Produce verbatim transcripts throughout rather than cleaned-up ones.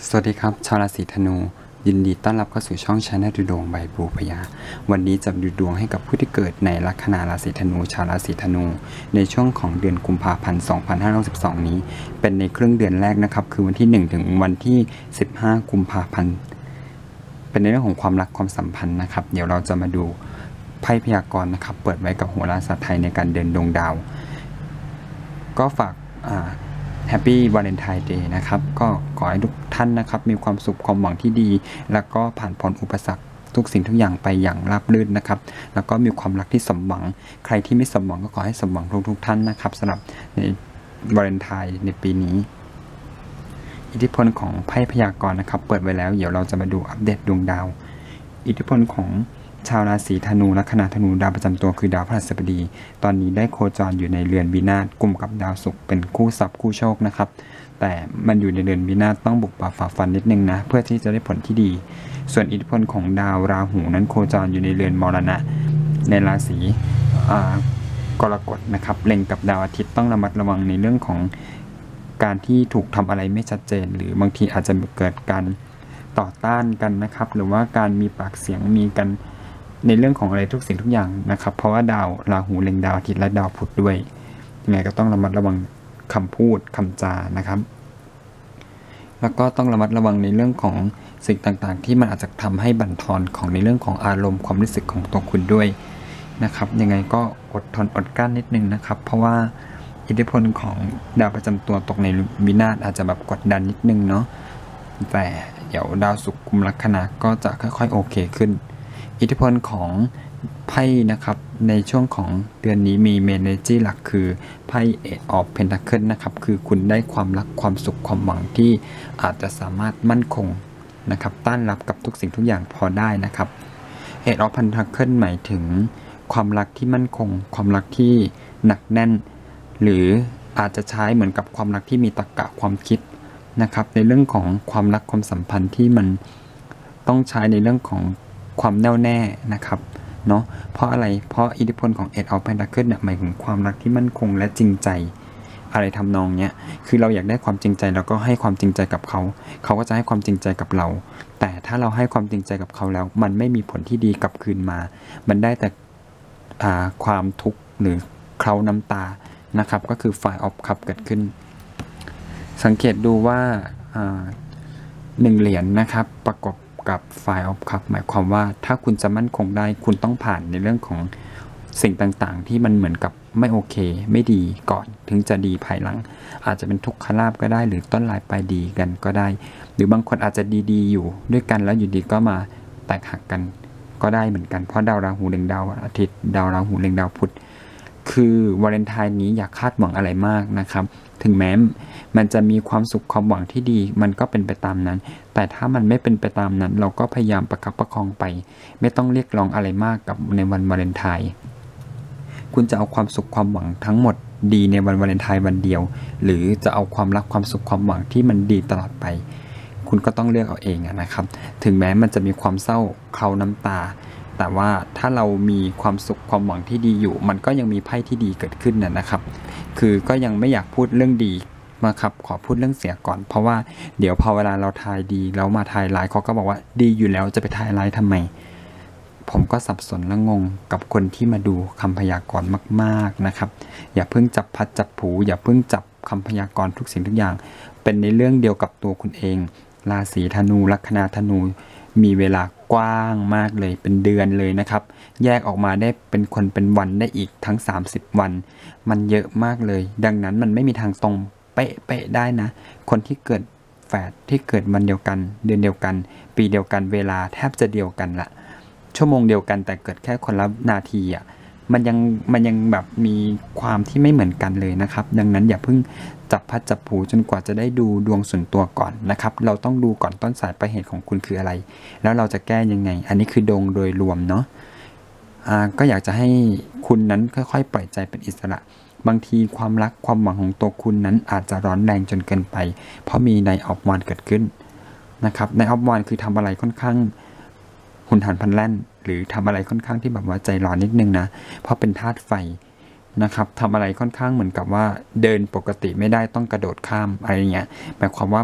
สวัสดีครับชาวราศีธนูยินดีต้อนรับเข้าสู่ช่องชาแนลดูดวงใบปูพยาวันนี้จะดูดวงให้กับผู้ที่เกิดในลัคนาราศีธนูชาวราศีธนูในช่วงของเดือนกุมภาพันธ์สองพันห้าร้อยหกสิบสองนี้เป็นในครึ่งเดือนแรกนะครับคือวันที่หนึ่งถึงวันที่สิบห้ากุมภาพันธ์เป็นในเรื่องของความรักความสัมพันธ์นะครับเดี๋ยวเราจะมาดูไพ่พยากรณ์นะครับเปิดไว้กับโหราศาสตร์ไทยในการเดินดวงดาวก็ฝากอ่าแฮปปี้วาเลนไทน์เดย์นะครับก็ขอให้ทุกท่านนะครับมีความสุขความหวังที่ดีแล้วก็ผ่านพ้นอุปสรรคทุกสิ่งทุกอย่างไปอย่างราบรื่นนะครับแล้วก็มีความรักที่สมหวังใครที่ไม่สมหวังก็ขอให้สมหวังทุกทุกท่านนะครับสำหรับในวาเลนไทน์ในปีนี้อิทธิพลของไพ่พยากรณ์นะครับเปิดไว้แล้วเดี๋ยวเราจะมาดูอัปเดตดวงดาวอิทธิพลของชาวราศีธนูลัคนาธนูดาวประจำตัวคือดาวพฤหัสบดีตอนนี้ได้โคจรอยู่ในเรือนวินาศกลุ่มกับดาวศุกร์เป็นคู่ทรัพย์คู่โชคนะครับแต่มันอยู่ในเรือนวินาศต้องบุกป่าฝ่าฟันนิดนึงนะเพื่อที่จะได้ผลที่ดีส่วนอิทธิพลของดาวราหูนั้นโคจรอยู่ในเรือนมรณะในราศีกรกฎนะครับเล็งกับดาวอาทิตย์ต้องระมัดระวังในเรื่องของการที่ถูกทำอะไรไม่ชัดเจนหรือบางทีอาจจะเกิดการต่อต้านกันนะครับหรือว่าการมีปากเสียงมีกันในเรื่องของอะไรทุกสิ่งทุกอย่างนะครับเพราะว่าดาวราหูเล็งดาวอาทิตย์และดาวพุธด้วยยังไงก็ต้องระมัดระวังคำพูดคำจานะครับแล้วก็ต้องระมัดระวังในเรื่องของสิ่งต่างๆที่มันอาจจะทำให้บั่นทอนของในเรื่องของอารมณ์ความรู้สึกของตัวคุณด้วยนะครับยังไงก็อดทนอดกลั้นนิดนึงนะครับเพราะว่าอิทธิพลของดาวประจำตัวตกในวินาศอาจจะแบบกดดันนิดนึงเนาะแต่เดี๋ยวดาวศุกร์กุมลัคนาก็จะค่อยๆโอเคขึ้นอิทธิพลของไพ่นะครับในช่วงของเดือนนี้มีเมเนจี้หลักคือไพ่เอทออฟเพนทาเคิลนะครับคือคุณได้ความรักความสุขความหวังที่อาจจะสามารถมั่นคงนะครับต้านรับกับทุกสิ่งทุกอย่างพอได้นะครับเอทออฟเพนทาเคิลหมายถึงความรักที่มั่นคงความรักที่หนักแน่นหรืออาจจะใช้เหมือนกับความรักที่มีตรรกะความคิดนะครับในเรื่องของความรักความสัมพันธ์ที่มันต้องใช้ในเรื่องของความแน่วแน่นะครับเนาะเพราะอะไรเพราะอิทธิพลของ Eight of Pentacles เนี่ยหมายถึงความรักที่มั่นคงและจริงใจอะไรทำนองเนี้ยคือเราอยากได้ความจริงใจเราก็ให้ความจริงใจกับเขาเขาก็จะให้ความจริงใจกับเราแต่ถ้าเราให้ความจริงใจกับเขาแล้วมันไม่มีผลที่ดีกลับคืนมามันได้แต่ความทุกข์หรือเคล้าน้ำตานะครับก็คือ Five of Cups เกิดขึ้นสังเกตดูว่าหนึ่งเหรียญ นะครับประกบกับ Five of Cups หมายความว่าถ้าคุณจะมั่นคงได้คุณต้องผ่านในเรื่องของสิ่งต่างๆที่มันเหมือนกับไม่โอเคไม่ดีก่อนถึงจะดีภายหลังอาจจะเป็นทุกขลาภก็ได้หรือต้นลายปลายดีกันก็ได้หรือบางคนอาจจะดีๆอยู่ด้วยกันแล้วอยู่ดีก็มาแตกหักกันก็ได้เหมือนกันเพราะดาวราหูเล็งดาวอาทิตย์ดาวราหูเล็งดาวพุธคือวาเลนไทน์นี้อย่าคาดหวังอะไรมากนะครับถึงแม้มันจะมีความสุขความหวังที่ดีมันก็เป็นไปตามนั้นแต่ถ้ามันไม่เป็นไปตามนั้นเราก็พยายามประคับประคองไปไม่ต้องเรียกร้องอะไรมากกับในวันวาเลนไทน์คุณจะเอาความสุขความหวังทั้งหมดดีในวันวาเลนไทน์วันเดียวหรือจะเอาความรักความสุขความหวังที่มันดีตลอดไปคุณก็ต้องเลือกเอาเองนะครับถึงแม้มันจะมีความเศร้าเคล้าน้ำตาแต่ว่าถ้าเรามีความสุขความหวังที่ดีอยู่มันก็ยังมีไพ่ที่ดีเกิดขึ้นนะครับคือก็ยังไม่อยากพูดเรื่องดีมาครับขอพูดเรื่องเสียก่อนเพราะว่าเดี๋ยวพอเวลาเราทายดีแล้วมาทายร้ายเขาก็บอกว่าดีอยู่แล้วจะไปทายร้ายทำไมผมก็สับสนและงงกับคนที่มาดูคำพยากรณ์มากๆนะครับอย่าเพิ่งจับพัดจับผูอย่าเพิ่งจับคำพยากรณ์ทุกสิ่งทุกอย่างเป็นในเรื่องเดียวกับตัวคุณเองราศีธนูลัคนาธนูมีเวลากว้างมากเลยเป็นเดือนเลยนะครับแยกออกมาได้เป็นคนเป็นวันได้อีกทั้งสามสิบวันมันเยอะมากเลยดังนั้นมันไม่มีทางตรงเป๊ะๆได้นะคนที่เกิดแฝดที่เกิดวันเดียวกันเดือนเดียวกันปีเดียวกันเวลาแทบจะเดียวกันละชั่วโมงเดียวกันแต่เกิดแค่คนละนาทีอ่ะมันยังมันยังแบบมีความที่ไม่เหมือนกันเลยนะครับดังนั้นอย่าเพิ่งจับพัดจับผูจนกว่าจะได้ดูดวงส่วนตัวก่อนนะครับเราต้องดูก่อนต้นสายปลายเหตุของคุณคืออะไรแล้วเราจะแก้ยังไงอันนี้คือดวงโดยรวมเนาะอ่าก็อยากจะให้คุณนั้นค่อยๆปล่อยใจเป็นอิสระบางทีความรักความหวังของตัวคุณนั้นอาจจะร้อนแรงจนเกินไปเพราะมีในออฟวานเกิดขึ้นนะครับในออฟวานคือทำอะไรค่อนข้างหุนหันพลันแล่นหรือทำอะไรค่อนข้างที่แบบว่าใจร้อนนิดนึงนะเพราะเป็นธาตุไฟนะครับทำอะไรค่อนข้างเหมือนกับว่าเดินปกติไม่ได้ต้องกระโดดข้ามอะไรเงี้ยหมายความว่าพ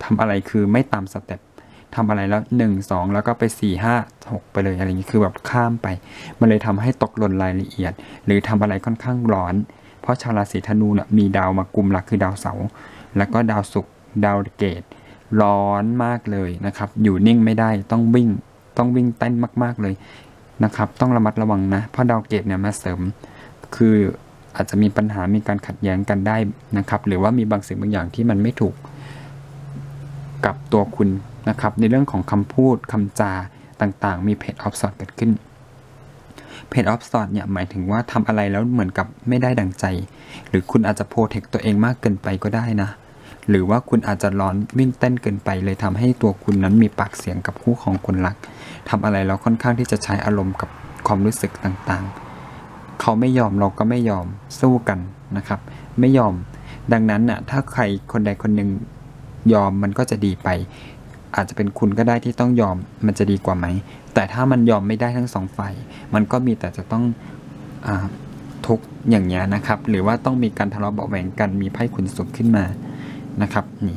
ทำอะไรคือไม่ตามสเต็ปทำอะไรแล้วหนึ่งสองแล้วก็ไปสี่ห้าหกไปเลยอะไรอย่างนี้คือแบบข้ามไปมันเลยทำให้ตกหล่นรายละเอียดหรือทำอะไรค่อนข้างร้อนเพราะชาวราศีธนูเนี่ยมีดาวมากุมหลักคือดาวเสาร์แล้วก็ดาวศุกร์ดาวเกตร้อนมากเลยนะครับอยู่นิ่งไม่ได้ต้องวิ่งต้องวิ่งเต้นมากๆเลยนะครับต้องระมัดระวังนะเพราะดาวเกตเนี่ยมาเสริมคืออาจจะมีปัญหามีการขัดแย้งกันได้นะครับหรือว่ามีบางสิ่งบางอย่างที่มันไม่ถูกกับตัวคุณนะครับในเรื่องของคำพูดคำจาต่างๆมีเพจออฟสอดเกิดขึ้นเพจออฟสอดเนี่ยหมายถึงว่าทำอะไรแล้วเหมือนกับไม่ได้ดังใจหรือคุณอาจจะโปรเทคตัวเองมากเกินไปก็ได้นะหรือว่าคุณอาจจะร้อนวิ่งเต้นเกินไปเลยทำให้ตัวคุณนั้นมีปากเสียงกับคู่ของคนรักทำอะไรแล้วค่อนข้างที่จะใช้อารมณ์กับความรู้สึกต่างๆเขาไม่ยอมเราก็ไม่ยอมสู้กันนะครับไม่ยอมดังนั้นน่ะถ้าใครคนใดคนหนึ่งยอมมันก็จะดีไปอาจจะเป็นคุณก็ได้ที่ต้องยอมมันจะดีกว่าไหมแต่ถ้ามันยอมไม่ได้ทั้งสองฝ่ายมันก็มีแต่จะต้องอ่าทุกอย่างเงี้ยนะครับหรือว่าต้องมีการทะเลาะเบาะแหวงกันมีไพ่ขุนศึกขึ้นมานะครับนี่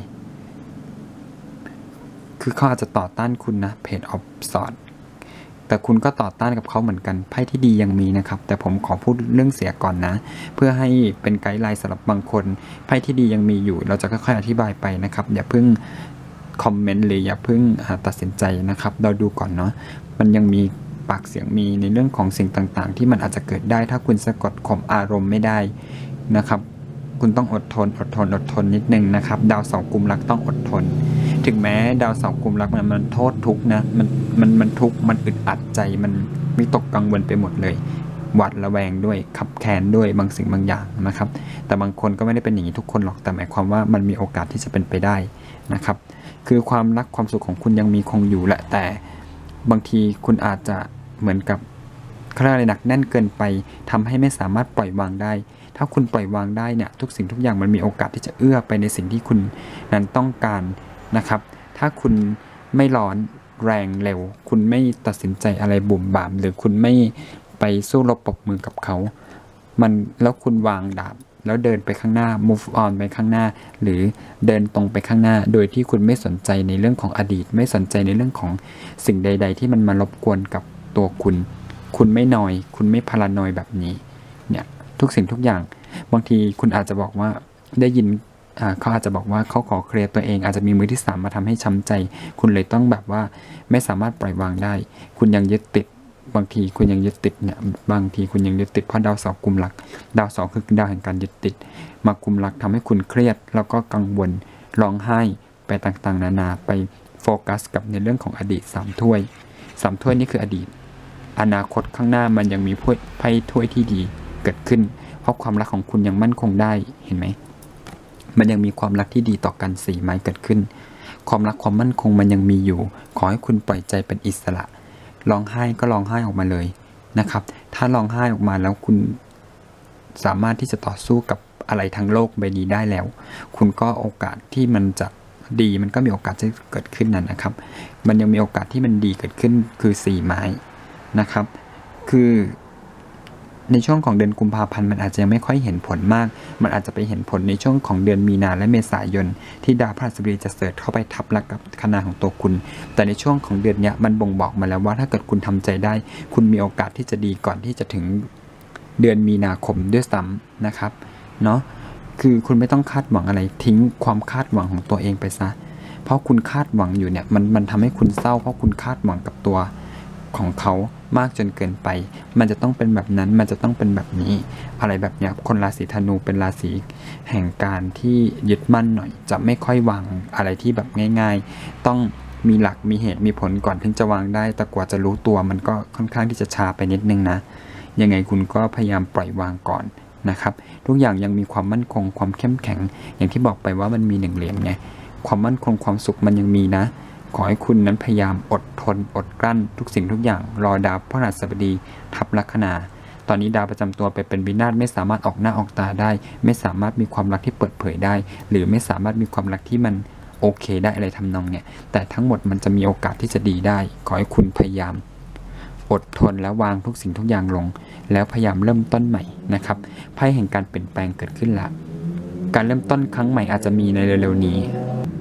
คือเขาอาจจะต่อต้านคุณนะเพจออฟสอดแต่คุณก็ต่อต้านกับเขาเหมือนกันไพ่ที่ดียังมีนะครับแต่ผมขอพูดเรื่องเสียก่อนนะเพื่อให้เป็นไกด์ไลน์สำหรับบางคนไพ่ที่ดียังมีอยู่เราจะค่อยๆอธิบายไปนะครับอย่าเพิ่งคอมเมนต์เลยอย่าเพิ่งตัดสินใจนะครับเราดูก่อนเนาะมันยังมีปากเสียงมีในเรื่องของสิ่งต่างๆที่มันอาจจะเกิดได้ถ้าคุณสะกดข่มอารมณ์ไม่ได้นะครับคุณต้องอดทนอดทนอดทนนิดนึงนะครับดาวเสาร์กุมรักต้องอดทนถึงแม้ดาวเสาร์กุมรักมันมันโทษทุกนะมันมันมันทุกมันอึดอัดใจมันวิตกกังวลไปหมดเลยหวาดระแวงด้วยขับแค้นด้วยบางสิ่งบางอย่างนะครับแต่บางคนก็ไม่ได้เป็นอย่างนี้ทุกคนหรอกแต่หมายความว่ามันมีโอกาสที่จะเป็นไปได้นะครับคือความรักความสุขของคุณยังมีคงอยู่แหละแต่บางทีคุณอาจจะเหมือนกับคลื่นอะไรหนักแน่นเกินไปทำให้ไม่สามารถปล่อยวางได้ถ้าคุณปล่อยวางได้เนี่ยทุกสิ่งทุกอย่างมันมีโอกาสที่จะเอื้อไปในสิ่งที่คุณนั้นต้องการนะครับถ้าคุณไม่ร้อนแรงเร็วคุณไม่ตัดสินใจอะไรบุ่มบ่ามหรือคุณไม่ไปสู้รบปรบมือกับเขามันแล้วคุณวางดาบแล้วเดินไปข้างหน้า move on ไปข้างหน้าหรือเดินตรงไปข้างหน้าโดยที่คุณไม่สนใจในเรื่องของอดีตไม่สนใจในเรื่องของสิ่งใดๆที่มันมารบกวนกับตัวคุณคุณไม่นอยคุณไม่พารานอยแบบนี้เนี่ยทุกสิ่งทุกอย่างบางทีคุณอาจจะบอกว่าได้ยินเขาอาจจะบอกว่าเขาขอเคลียร์ตัวเองอาจจะมีมือที่สามมาทำให้ช้ำใจคุณเลยต้องแบบว่าไม่สามารถปล่อยวางได้คุณยังยึดติดบางทีคุณยังยึดติดเนี่ยบางทีคุณยังยึดติดเพราะดาวเสาร์กุมหลักดาวเสาร์คือดาวแห่งการยึดติดมากุมหลักทำให้คุณเครียดแล้วก็กังวลร้องไห้ไปต่างๆนานาไปโฟกัสกับในเรื่องของอดีตสามถ้วยสามถ้วยนี่คืออดีตอนาคตข้างหน้ามันยังมีไพ่ถ้วยที่ดีเกิดขึ้นเพราะความรักของคุณยังมั่นคงได้เห็นไหมมันยังมีความรักที่ดีต่อกันสี่ไม้เกิดขึ้นความรักความมั่นคงมันยังมีอยู่ขอให้คุณปล่อยใจเป็นอิสระร้องไห้ก็ร้องไห้ออกมาเลยนะครับถ้าร้องไห้ออกมาแล้วคุณสามารถที่จะต่อสู้กับอะไรทั้งโลกใบนี้ได้แล้วคุณก็โอกาสที่มันจะดีมันก็มีโอกาสจะเกิดขึ้นนั่นนะครับมันยังมีโอกาสที่มันดีเกิดขึ้นคือสี่ไม้นะครับคือในช่วงของเดือนกุมภาพันธ์มันอาจจะยังไม่ค่อยเห็นผลมากมันอาจจะไปเห็นผลในช่วงของเดือนมีนาและเมษายนที่ดาวพฤหัสบดีจะเสด็จเข้าไปทับลักกับคณะของตัวคุณแต่ในช่วงของเดือนนี้มันบ่งบอกมาแล้วว่าถ้าเกิดคุณทำใจได้คุณมีโอกาสที่จะดีก่อนที่จะถึงเดือนมีนาคมด้วยซ้ำนะครับเนาะคือคุณไม่ต้องคาดหวังอะไรทิ้งความคาดหวังของตัวเองไปซะเพราะคุณคาดหวังอยู่เนี่ยมันมันทำให้คุณเศร้าเพราะคุณคาดหวังกับตัวของเขามากจนเกินไปมันจะต้องเป็นแบบนั้นมันจะต้องเป็นแบบนี้อะไรแบบเนี้ยคนราศีธนูเป็นราศีแห่งการที่ยึดมั่นหน่อยจะไม่ค่อยวางอะไรที่แบบง่ายๆต้องมีหลักมีเหตุมีผลก่อนถึงจะวางได้แต่กว่าจะรู้ตัวมันก็ค่อนข้างที่จะช้าไปนิดนึงนะยังไงคุณก็พยายามปล่อยวางก่อนนะครับทุกอย่างยังมีความมั่นคงความเข้มแข็งอย่างที่บอกไปว่ามันมีหนึ่งเหรียญไงความมั่นคงความสุขมันยังมีนะขอให้คุณนั้นพยายามอดทนอดกลั้นทุกสิ่งทุกอย่างรอดาวพฤหัสบดีทับลัคนาตอนนี้ดาวประจำตัวไปเป็นวินาศไม่สามารถออกหน้าออกตาได้ไม่สามารถมีความรักที่เปิดเผยได้หรือไม่สามารถมีความรักที่มันโอเคได้อะไรทำนองเนี่ยแต่ทั้งหมดมันจะมีโอกาสที่จะดีได้ขอให้คุณพยายามอดทนแล้ววางทุกสิ่งทุกอย่างลงแล้วพยายามเริ่มต้นใหม่นะครับไพ่แห่งการเปลี่ยนแปลงเกิดขึ้นละการเริ่มต้นครั้งใหม่อาจจะมีในเร็วๆนี้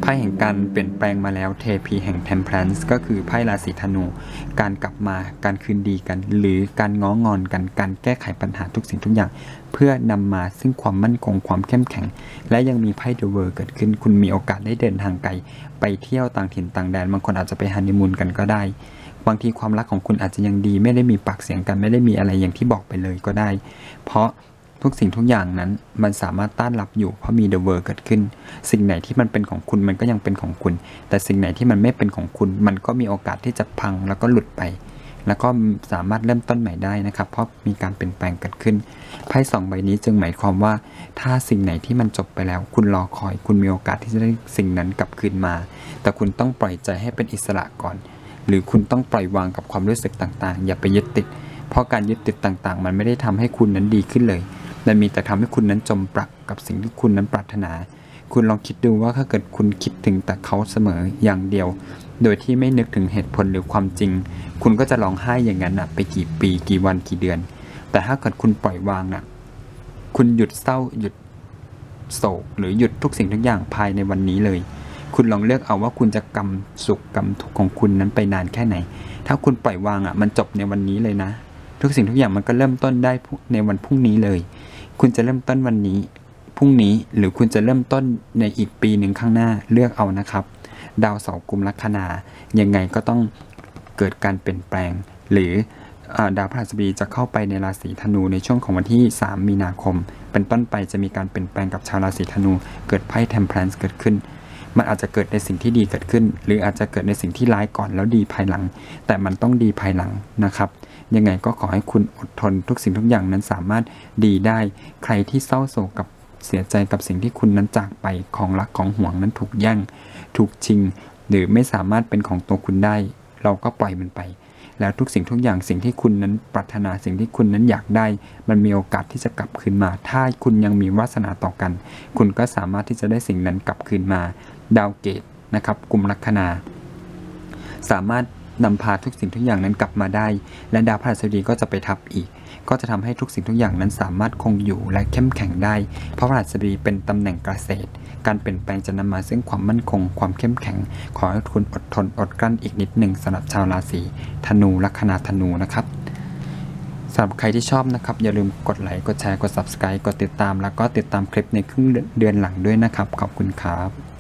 ไพ่แห่งการเปลี่ยนแปลงมาแล้วเทพีแห่ง Temperance ก็คือไพ่ราศีธนูการกลับมาการคืนดีกันหรือการง้องอนกันการแก้ไขปัญหาทุกสิ่งทุกอย่างเพื่อนำมาซึ่งความมั่นคงความเข้มแข็งและยังมีไพ่ The World เกิดขึ้นคุณมีโอกาสได้เดินทางไกลไปเที่ยวต่างถิ่นต่างแดนบางคนอาจจะไปฮันนีมูนกันก็ได้บางทีความรักของคุณอาจจะยังดีไม่ได้มีปากเสียงกันไม่ได้มีอะไรอย่างที่บอกไปเลยก็ได้เพราะทุกสิ่งทุกอย่างนั้นมันสามารถต้านรับอยู่เพราะมี The World เกิดขึ้นสิ่งไหนที่มันเป็นของคุณมันก็ยังเป็นของคุณแต่สิ่งไหนที่มันไม่เป็นของคุณมันก็มีโอกาสที่จะพังแล้วก็หลุดไปแล้วก็สามารถเริ่มต้นใหม่ได้นะครับเพราะมีการเปลี่ยนแปลงเกิดขึ้นไพ่สองใบนี้จึงหมายความว่าถ้าสิ่งไหนที่มันจบไปแล้วคุณรอคอยคุณมีโอกาสที่จะได้สิ่งนั้นกลับคืนมาแต่คุณต้องปล่อยใจให้เป็นอิสระก่อนหรือคุณต้องปล่อยวางกับความรู้สึกต่างๆอย่าไปยึดติดเพราะการยึดติดต่างๆมันไม่ได้ทำให้คุณนั้นดีขึ้นเลยแต่มีแต่ทำให้คุณนั้นจมปลักกับสิ่งที่คุณนั้นปรารถนาคุณลองคิดดูว่าถ้าเกิดคุณคิดถึงแต่เขาเสมออย่างเดียวโดยที่ไม่นึกถึงเหตุผลหรือความจริงคุณก็จะร้องไห้อย่างนั้นนะไปกี่ปีกี่วันกี่เดือนแต่ถ้าเกิดคุณปล่อยวางนะคุณหยุดเศร้าหยุดโศกหรือหยุดทุกสิ่งทุกอย่างภายในวันนี้เลยคุณลองเลือกเอาว่าคุณจะกำสุขกำทุกข์ของคุณนั้นไปนานแค่ไหนถ้าคุณปล่อยวางอ่ะมันจบในวันนี้เลยนะทุกสิ่งทุกอย่างมันก็เริ่มต้นได้ในวันพรุ่งนี้เลยคุณจะเริ่มต้นวันนี้พรุ่งนี้หรือคุณจะเริ่มต้นในอีกปีหนึ่งข้างหน้าเลือกเอานะครับดาวเสาร์กุมลัคนายังไงก็ต้องเกิดการเปลี่ยนแปลงหรือดาวพฤหัสบดีจะเข้าไปในราศีธนูในช่วงของวันที่สามมีนาคมเป็นต้นไปจะมีการเปลี่ยนแปลงกับชาวราศีธนูเกิดไพ่ Temperance เกิดขึ้นมันอาจจะเกิดในสิ่งที่ดีเกิดขึ้นหรืออาจจะเกิดในสิ่งที่ร้ายก่อนแล้วดีภายหลังแต่มันต้องดีภายหลังนะครับยังไงก็ขอให้คุณอดทนทุกสิ่งทุกอย่างนั้นสามารถดีได้ใครที่เศร้าโศกกับเสียใจกับสิ่งที่คุณนั้นจากไปของรักของห่วงนั้นถูกแย่งถูกชิงหรือไม่สามารถเป็นของตัวคุณได้เราก็ปล่อยมันไปแล้วทุกสิ่งทุกอย่างสิ่งที่คุณนั้นปรารถนาสิ่งที่คุณนั้นอยากได้มันมีโอกาสที่จะกลับคืนมาถ้าคุณยังมีวาสนาต่อกันคุณก็สามารถที่จะได้สิ่งนั้นกลับคืนมาดาวเกตนะครับกุมลัคนาสามารถนำพาทุกสิ่งทุกอย่างนั้นกลับมาได้และดาวพฤหัสบดีก็จะไปทับอีกก็จะทำให้ทุกสิ่งทุกอย่างนั้นสามารถคงอยู่และเข้มแข็งได้เพราะพฤหัสบดีเป็นตำแหน่งเกษตรการเปลี่ยนแปลงจะนำมาซึ่งความมั่นคงความเข้มแข็งขอให้คุณอดทนอดกลั้นอีกนิดหนึ่งสำหรับชาวราศีธนูลัคนาธนูนะครับสำหรับใครที่ชอบนะครับอย่าลืมกดไลค์กดแชร์กด ซับสไครบ์ กดติดตามแล้วก็ติดตามคลิปในครึ่งเดือนหลังด้วยนะครับขอบคุณครับ